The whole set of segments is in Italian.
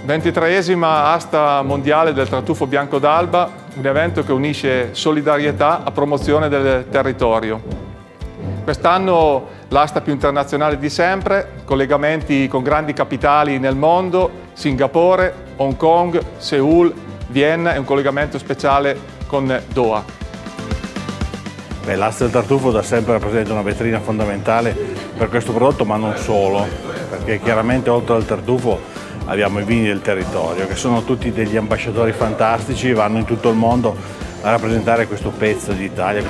23esima asta mondiale del tartufo bianco d'alba, un evento che unisce solidarietà a promozione del territorio. Quest'anno l'asta più internazionale di sempre, collegamenti con grandi capitali nel mondo, Singapore, Hong Kong, Seul, Vienna e un collegamento speciale con Doha. L'asta del tartufo da sempre rappresenta una vetrina fondamentale per questo prodotto, ma non solo, perché chiaramente oltre al tartufo abbiamo i vini del territorio, che sono tutti degli ambasciatori fantastici, vanno in tutto il mondo a rappresentare questo pezzo d'Italia.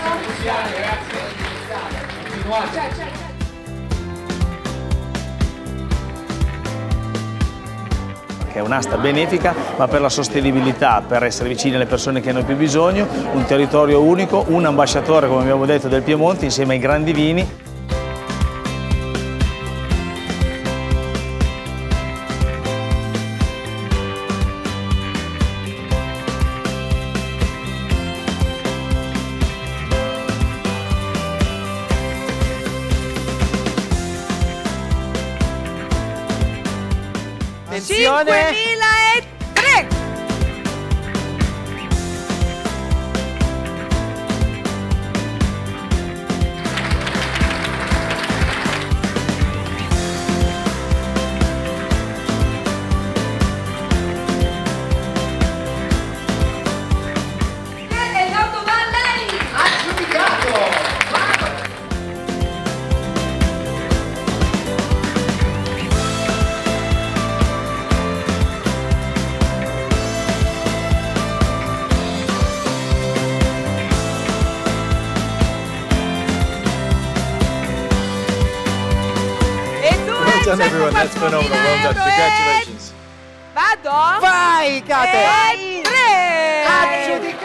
Che è un'asta benefica, ma per la sostenibilità, per essere vicini alle persone che hanno più bisogno, un territorio unico, un ambasciatore, come abbiamo detto, del Piemonte insieme ai grandi vini. Attenzione! 5003! E l'auto va a lei! Ha giudicato! Well done everyone, that's phenomenal, well done, congratulations. Vado! Vai Kate! E 3!